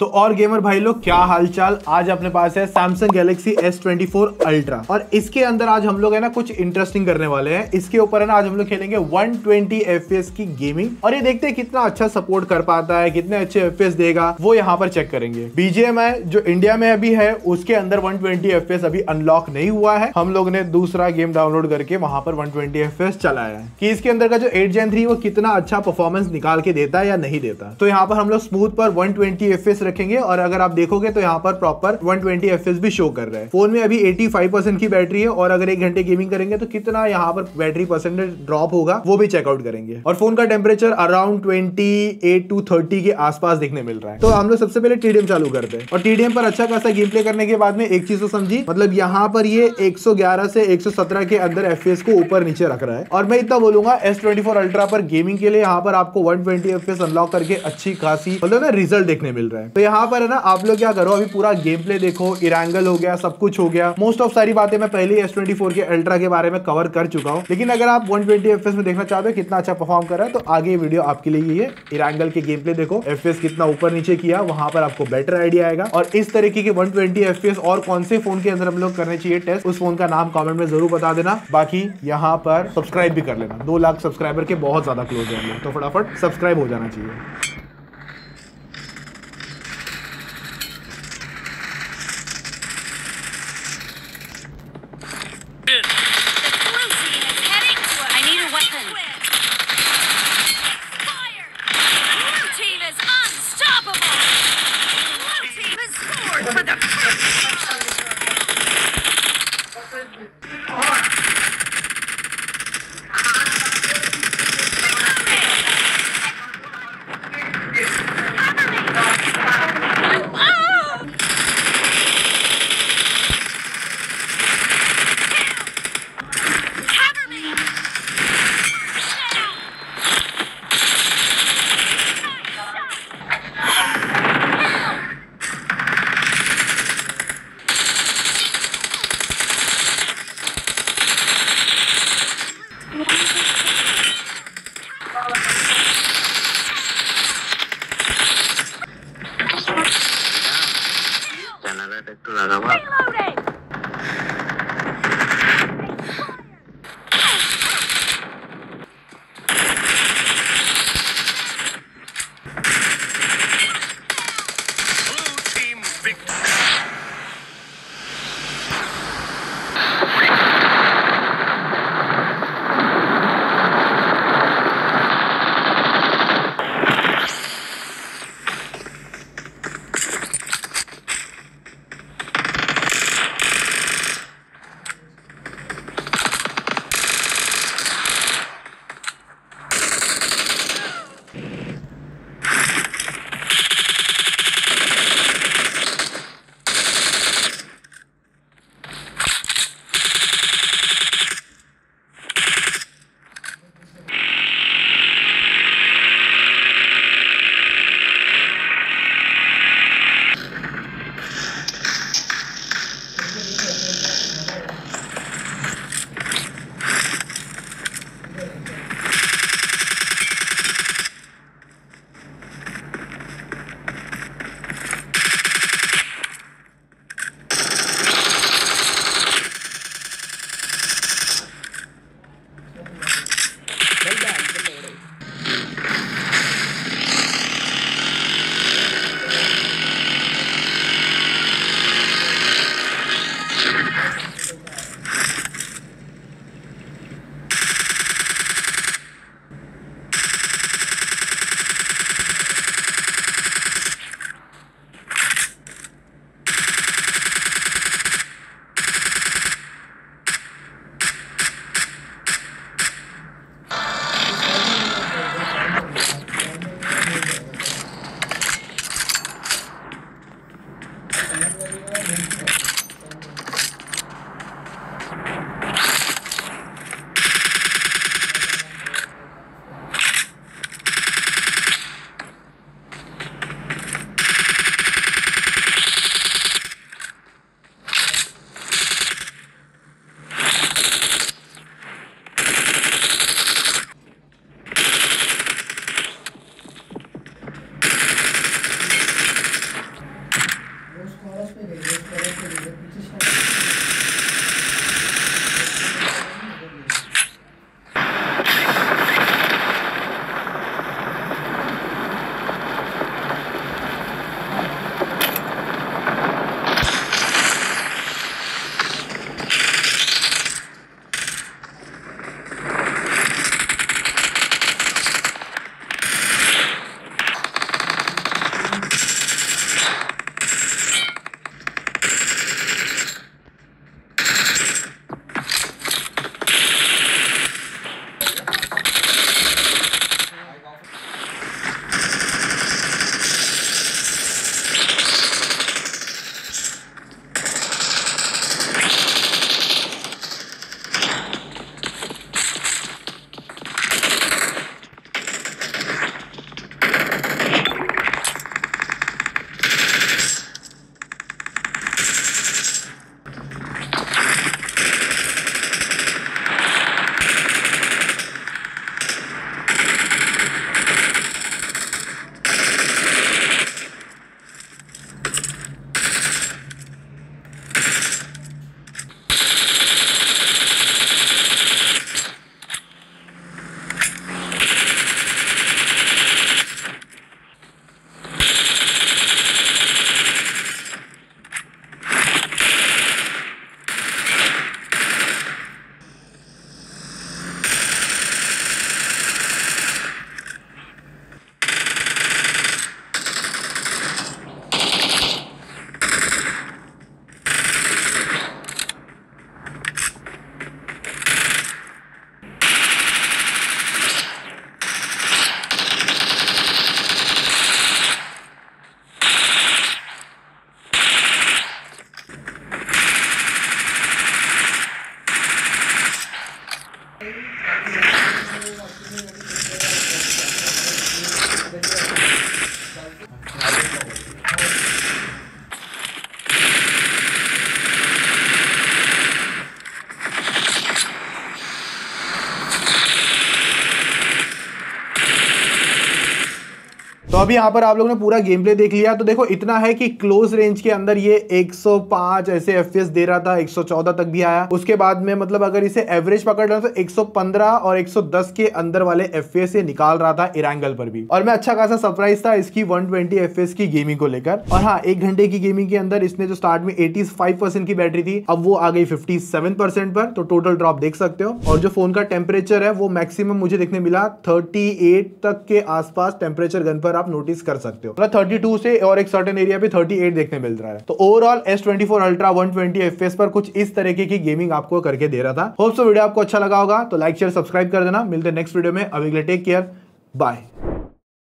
तो और गेमर भाई लोग क्या हालचाल। आज अपने पास है Samsung Galaxy S24 Ultra और इसके अंदर आज हम लोग है ना कुछ इंटरेस्टिंग करने वाले हैं। इसके ऊपर है ना आज हम लोग खेलेंगे 120 FPS की गेमिंग और ये देखते हैं कितना अच्छा सपोर्ट कर पाता है, कितने अच्छे FPS देगा वो यहाँ पर चेक करेंगे। BGMI जो इंडिया में अभी है उसके अंदर 120 FPS अभी अनलॉक नहीं हुआ है। हम लोग ने दूसरा गेम डाउनलोड करके वहां पर 120 FPS चलाया है कि इसके अंदर का जो 8 Gen 3 वो कितना अच्छा परफॉर्मेंस निकाल के देता है या नहीं देता। तो यहाँ पर हम लोग स्मूथ पर 120 FPS रखेंगे और अगर आप देखोगे तो यहाँ पर प्रॉपर 120 FPS भी शो कर रहा है। फोन में अभी 85% की बैटरी है और अगर 1 घंटे गेमिंग करेंगे तो कितना यहाँ पर बैटरी परसेंटेज ड्रॉप होगा वो भी चेकआउट करेंगे। और फोन का टेम्परेचर अराउंड 28 to 30 के आसपास दिखने मिल रहा है। तो हम लोग सबसे पहले TDM चालू करते हैं और TDM पर अच्छा खासा गेम प्ले करने के बाद में एक चीज तो समझी, मतलब यहाँ पर ये 111 से 117 के अंदर FPS को ऊपर नीचे रख रहा है। और मैं इतना बोलूंगा S24 Ultra पर गेमिंग के लिए यहाँ पर आपको 120 FPS अनलॉक करके अच्छी खासी मतलब ना रिजल्ट देखने मिल रहा है। तो यहाँ पर है ना आप लोग क्या करो, अभी पूरा गेम प्ले देखो, इरेंगल हो गया, सब कुछ हो गया। मोस्ट ऑफ सारी बातें मैं पहले S24 के अल्ट्रा के बारे में कवर कर चुका हूँ, लेकिन अगर आप 120 FPS में देखना चाहते हो कितना अच्छा परफॉर्म कर रहा है तो आगे वीडियो आपके लिए ये इरेंगल के गेम प्ले देखो, FPS कितना ऊपर नीचे किया, वहां पर आपको बेटर आइडिया आएगा। और इस तरीके के 120 FPS और कौन से फोन के अंदर हम लोग करने चाहिए टेस्ट, उस फोन का नाम कमेंट में जरूर बता देना। बाकी यहाँ पर सब्सक्राइब भी कर लेना, 2 लाख सब्सक्राइबर के बहुत ज्यादा क्लोज है हम लोग, तो फटाफट सब्सक्राइब हो जाना चाहिए। একটু লাগাবা। अभी यहाँ पर आप लोगों ने पूरा गेम प्ले देख लिया। तो देखो इतना है कि क्लोज रेंज के अंदर ये 105 ऐसे एफपीएस दे रहा था, 114 तक भी आया। उसके बाद में मतलब अगर इसे एवरेज पकड़ लो तो 115 और 110 के अंदर वाले एफपीएस ये निकाल रहा था इरैंगल पर भी। और मैं अच्छा खासा सरप्राइज था इसकी 120 एफपीएस की गेमिंग को लेकर। और हाँ, 1 घंटे की गेमिंग के अंदर इसने जो स्टार्ट में 85% की बैटरी थी, अब वो आ गई 57% पर। तो टोटल ड्रॉप देख सकते हो। और जो फोन का टेम्परेचर है वो मैक्सिमम मुझे देखने मिला 38 तक के आसपास टेम्परेचर गन पर आप नोटिस कर सकते हो। मतलब 32 से और एक सर्टेन एरिया पे 38 देखने मिल रहा है। तो ओवरऑल S24 अल्ट्रा 120 एफपीएस पर कुछ इस तरीके की गेमिंग आपको करके दे रहा था। होप सो वीडियो आपको अच्छा लगा होगा। तो लाइक शेयर सब्सक्राइब कर देना। मिलते हैं नेक्स्ट वीडियो में। अभी के लिए टेक केयर, बाय।